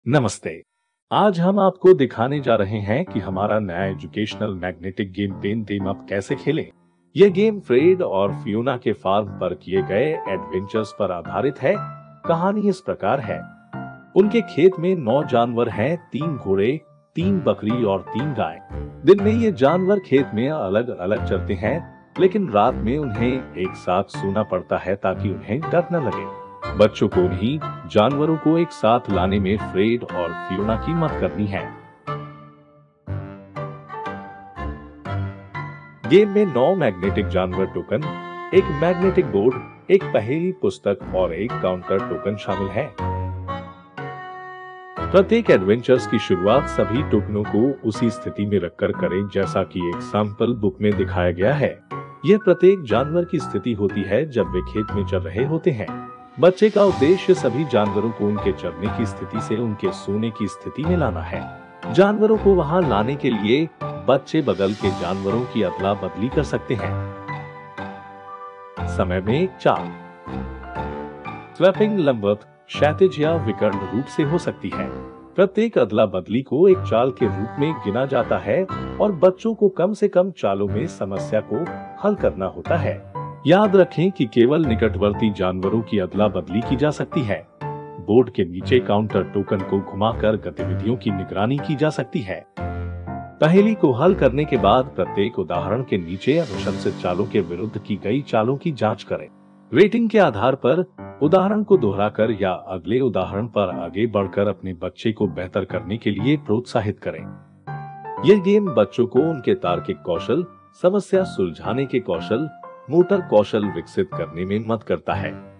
नमस्ते। आज हम आपको दिखाने जा रहे हैं कि हमारा नया educational magnetic game pen team up कैसे खेलें। यह गेम फ्रेड और फियोना के फार्म पर किए गए एडवेंचर्स पर आधारित है। कहानी इस प्रकार है। उनके खेत में 9 जानवर हैं, 3 घोड़े, 3 बकरी और 3 गाय। दिन में ये जानवर खेत में अलग अलग चरते हैं, लेकिन रात में उन्हें एक साथ सोना पड़ता है ताकि उन्हें डर न लगे। बच्चों को भी जानवरों को एक साथ लाने में फ्रेड और फियोना की मदद करनी है। गेम में 9 मैग्नेटिक जानवर टोकन, एक मैग्नेटिक बोर्ड, एक पहेली पुस्तक और एक काउंटर टोकन शामिल है। प्रत्येक एडवेंचर्स की शुरुआत सभी टोकनों को उसी स्थिति में रखकर करें जैसा कि एक सैंपल बुक में दिखाया गया है। यह प्रत्येक जानवर की स्थिति होती है जब वे खेत में चल रहे होते हैं। बच्चे का उद्देश्य सभी जानवरों को उनके चरने की स्थिति से उनके सोने की स्थिति में लाना है। जानवरों को वहां लाने के लिए बच्चे बगल के जानवरों की अदला बदली कर सकते हैं। समय में एक चाल स्वैपिंग लंबवत, क्षैतिज या विकर्ण रूप से हो सकती है। प्रत्येक अदला बदली को एक चाल के रूप में गिना जाता है और बच्चों को कम से कम चालों में समस्या को हल करना होता है। याद रखें कि केवल निकटवर्ती जानवरों की अदला बदली की जा सकती है। बोर्ड के नीचे काउंटर टोकन को घुमाकर गतिविधियों की निगरानी की जा सकती है। पहेली को हल करने के बाद प्रत्येक उदाहरण के नीचे अनुशंसित चालों के विरुद्ध की गई चालों की जांच करें। रेटिंग के आधार पर उदाहरण को दोहराकर या अगले उदाहरण पर आगे बढ़कर अपने बच्चे को बेहतर करने के लिए प्रोत्साहित करें। यह गेम बच्चों को उनके तार्किक कौशल, समस्या सुलझाने के कौशल, मोटर कौशल विकसित करने में मदद करता है।